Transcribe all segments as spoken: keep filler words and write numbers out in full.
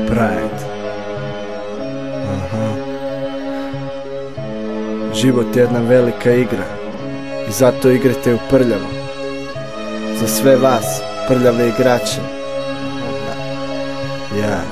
Pride. Aha. Život je jedna velika igra i zato igrate u prljavo. Za sve vas, prljave igrače. Ja.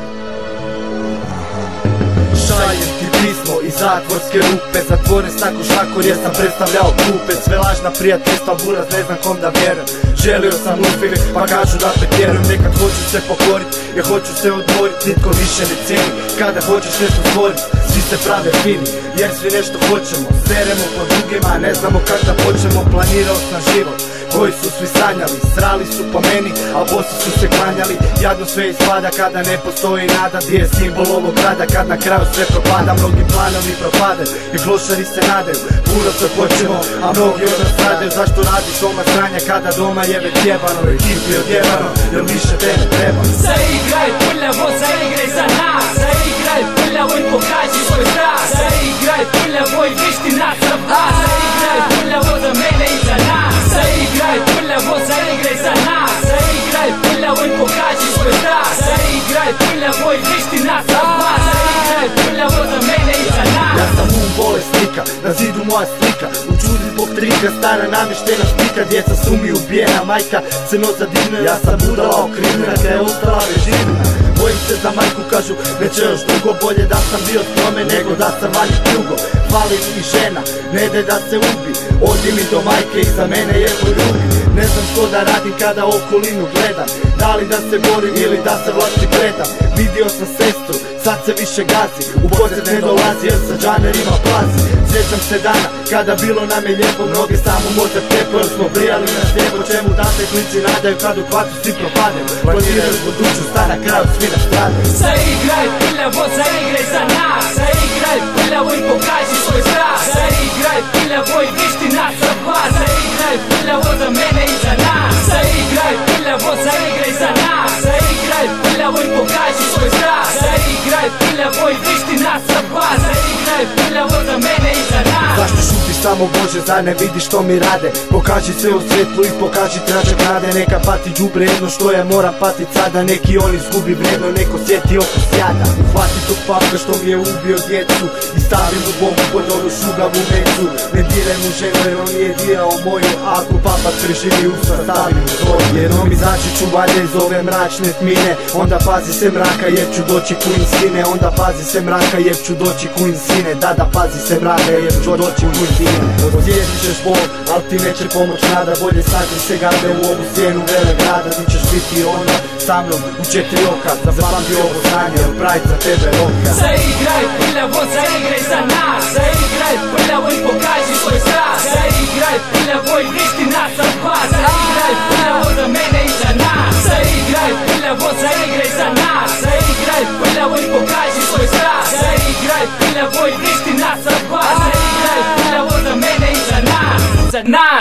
Šaljem ti pismo iz zatvorske rupe, zatvoren stako šakor jer sam predstavljao kupe. Sve lažna prijateljstva, buraz ne znam kom da vjerujem. Želio sam uspjeh pa kažu da pretjerujem. Nekad hoću se pokorit jer hoću se odmorit, nitko više ne cijeni. Kada hoćeš nešto stvorit, svi se prave fini jer svi nešto hoćemo. Seremo po drugima, ne znamo kak da počnemo. Planirao sam život koji su svi sanjali, srali su po meni, a bosi su se klanjali. Jadno sve ispada kada ne postoji nada. Gdje je simbol ovog grada kad na kraju sve propada? Mnogi planovi propadaju i klošari se nadaju. Puno sve hoćemo, a mnogi od nas radaju. Zašto radiš doma sranja kada doma je već jebano? Ekipi odjebano, jer više te ne treba. Zaigraj prljavo, zaigraj za nas. Zaigraj prljavo i pokaži svoj strah. Zaigraj prljavo i višti nas za vas. Zaigraj prljavo za mene i za nas. Zaigraj prljavo, zaigraj za nas. Zaigraj prljavo i pokaži svoj strah. Zaigraj prljavo i višti nas za vas. Zaigraj prljavo za mene i za nas. Ja sam um bolesnika, na zidu moja slika. U čudi zbog trika, stara namještena spika. Djeca su mi ubijena, majka se noza divna. Ja sam budala okrivljena, kada je ostala reživna. Bojim se za majku, kažu neće još dugo. Bolje da sam bio s njome nego da sam vani pljugo. Fali mi žena, ne daj da se ubi. Odi mi do majke i za mene je poljubi. Ne znam što da radim kada okolinu gledam. Da li da se borim ili da se vlasti predam. Vidio sam sestru, sad se više gazi. U posjet ne dolazi jer sa džanerima plazi. Sjećam se dana kada bilo nam je lijepo. Mnoge samo mozak tepo jer smo brijali na slijepo. Čemu da se klinci nadaju kad u kvartu svi propadaju. Planiraju buduću, sta na kraju svi nastradaju. Zaigraj prljavo, zaigraj za nas. Zaigraj prljavo i pokaži svoj strah. Zaigraj prljavo i višti nas za vas. Zaigraj prljavo za mene i za nas. Zaigraj prljavo, zaigraj za nas. Zaigraj prljavo i pokaži svoj strah. Zaigraj prljavo i višti nas za vas. Zaigraj prljavo za mene i za nas. Zašto šutiš samo Bože, zar ne vidiš što mi rade? Pokaži sve u svjetlu i pokaži tračak nade. Neka pati đubre jedno što ja moram patit sada. Neki on izgubi vrijedno, neko sjeti oko sjada. Uhvati tog papka što mi je ubio djecu i stavim u bombu pod onu šugavu mecu. Ne diraj mu ženu jer on nije dirao moju. Ako papak preživi usta stavim u svoju. Jer on mi znači ću valjda iz ove mračne tmine. Onda pazi se mraka jer ću doći kuin sine. Onda pazi se mraka jer ću doći kuin sine. Da da pazi se mraka jer ću doći kuin sine. Osjetit ćeš bol, al ti neće pomoć nada. Bolje sakri se gade u ovu sjenu vele grada. Ti ćeš biti onda sa mnom u četiri oka. Zapamti ovo znanje jer Pride za tebe roka. Zaigraj prljavo, zaigraj za nas. Zaigraj prljavo i pokaži svoj strah. Zaigraj prljavo i višti nas za vas. Zaigraj prljavo za mene i za nas. Zaigraj prljavo, zaigraj za nas. Zaigraj prljavo i pokaži svoj strah. Zaigraj prljavo i višti nas za vas. Zaigraj prljavo za mene i za nas. Za nas.